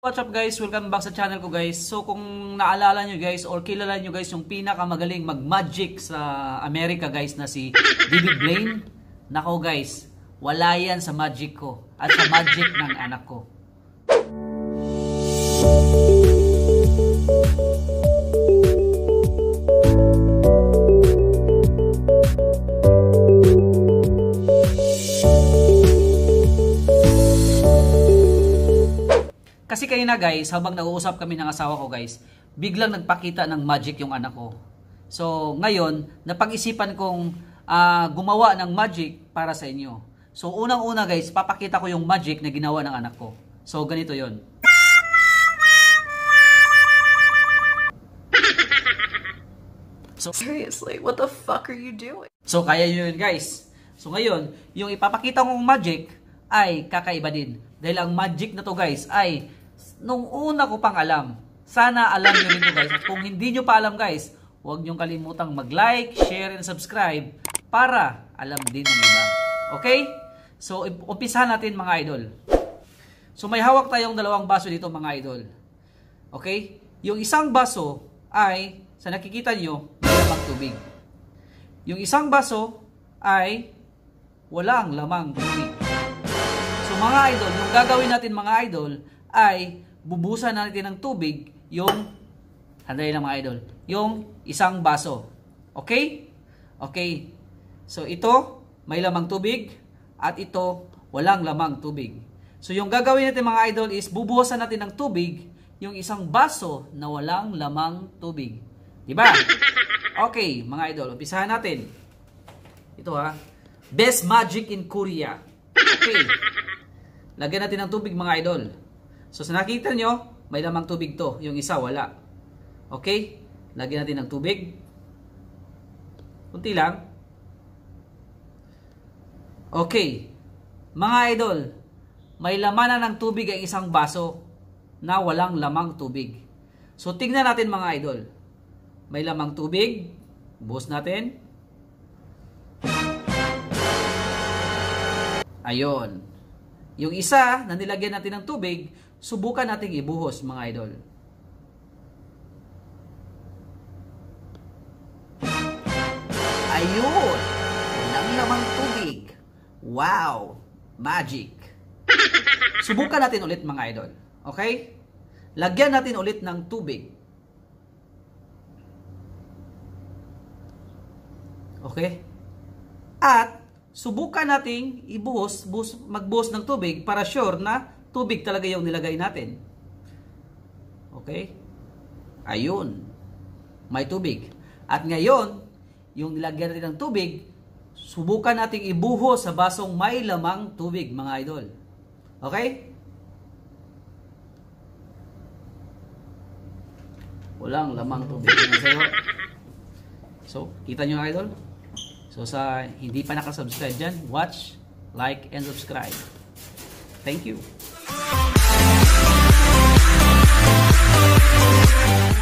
What's up guys? Welcome back sa channel ko guys. So kung naalala nyo guys or kilala nyo guys yung pinakamagaling mag-magic sa Amerika guys na si David Blaine. Nako guys, wala yan sa magic ko at sa magic ng anak ko. Kasi kanina guys, habang nag-uusap kami ng asawa ko guys, biglang nagpakita ng magic yung anak ko. So ngayon, napag-isipan kong gumawa ng magic para sa inyo. So unang-una guys, papakita ko yung magic na ginawa ng anak ko. So ganito yon. So Seriously, what the fuck are you doing? So kaya nyo yun guys. So ngayon, yung ipapakita kong magic ay kakaiba din. Dahil ang magic na to guys ay nung una ko pang alam. Sana alam nyo rin to guys. At kung hindi nyo pa alam guys, huwag nyo kalimutang mag-like, share, and subscribe para alam din ng iba. Okay? So umpisahan natin mga idol. So may hawak tayong dalawang baso dito mga idol. Okay? Yung isang baso ay, sa nakikita nyo, may lamang tubig. Yung isang baso ay walang lamang tubig. So mga idol, yung gagawin natin mga idol ay bubusan natin ng tubig yung, handayin lang mga idol, yung isang baso. Okay? Okay. So ito, may lamang tubig at ito, walang lamang tubig. So yung gagawin natin mga idol is bubuhusan natin ng tubig yung isang baso na walang lamang tubig. Diba? Okay, mga idol, umpisahan natin. Ito ha. Best magic in Korea. Okay. Lagyan natin ng tubig mga idol. So sa nakita nyo, may lamang tubig to. Yung isa wala. Okay? Lagyan natin ng tubig. Kunti lang. Okay. Mga idol, may laman na ng tubig ang isang baso na walang lamang tubig. So tingnan natin mga idol. May lamang tubig. Buhos natin. Ayon. Yung isa na nilagyan natin ng tubig, subukan nating ibuhos mga idol. Ayun! Walang lamang tubig. Wow! Magic! Subukan natin ulit mga idol. Okay? Lagyan natin ulit ng tubig. Okay? At subukan nating magbuhos ng tubig para sure na tubig talaga yung nilagay natin. Okay? Ayun. May tubig. At ngayon, yung nilagyan natin ng tubig, subukan nating ibuhos sa basong may lamang tubig, mga idol. Okay? Walang lamang tubig. So, kita nyo idol? So sa hindi pa nakasubscribe dyan, watch, like, and subscribe. Thank you.